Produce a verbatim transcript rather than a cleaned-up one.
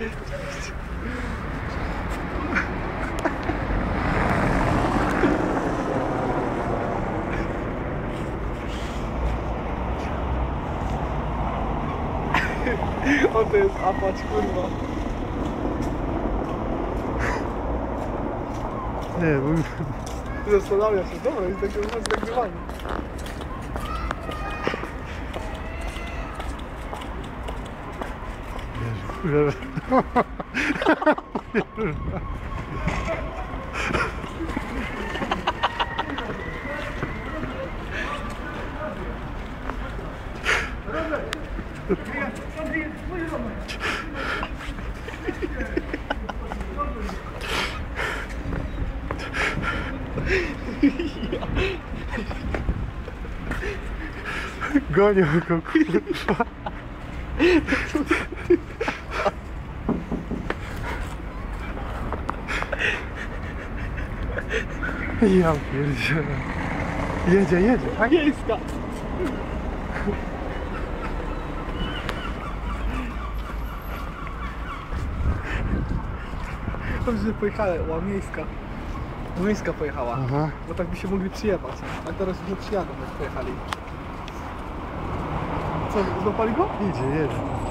O, to jest apacz, kurwa. Nie, bo... Zastanawia się, dobra, jest takie u nas nagrywanie. Jezu, gonią go, kurwa. Ja pierdzielę. Jedzie, jedzie, tak? Miejska! Dobrze, że pojechała, miejska. Miejska pojechała, Aha. bo tak by się mogli przyjechać. A teraz już nie przyjadą, jak pojechali. Co, złapali go? Idzie, jedzie.